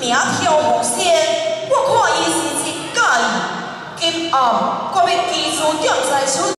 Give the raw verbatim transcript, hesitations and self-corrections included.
名跳舞声，我看伊是真介意。今暗我要基础点在此。